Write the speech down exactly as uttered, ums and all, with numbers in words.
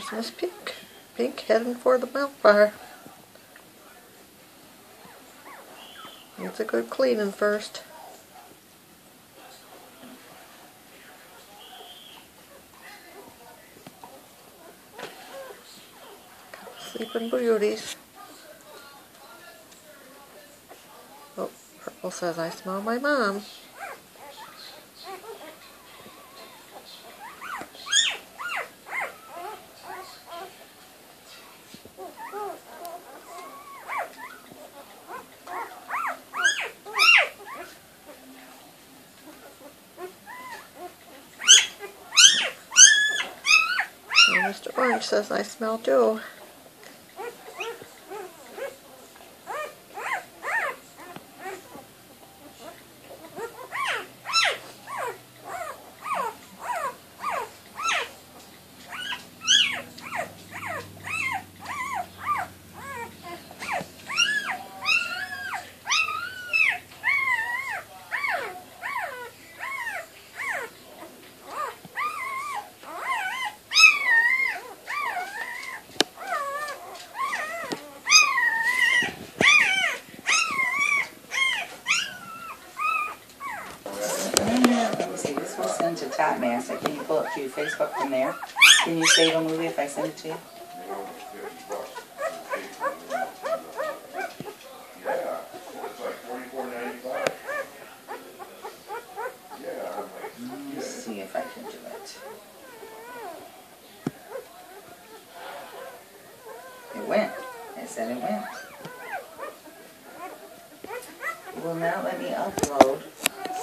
There's Miss Pink. Pink heading for the milk bar. Needs a good cleaning first. Sleeping beauties. Oh, Purple says I smell my mom. And Mister Orange says I smell too. To Topmast. I can you pull it to your Facebook from there? Can you save a movie if I send it to you? Let's see if I can do it. It went. I said it went. It will not let me upload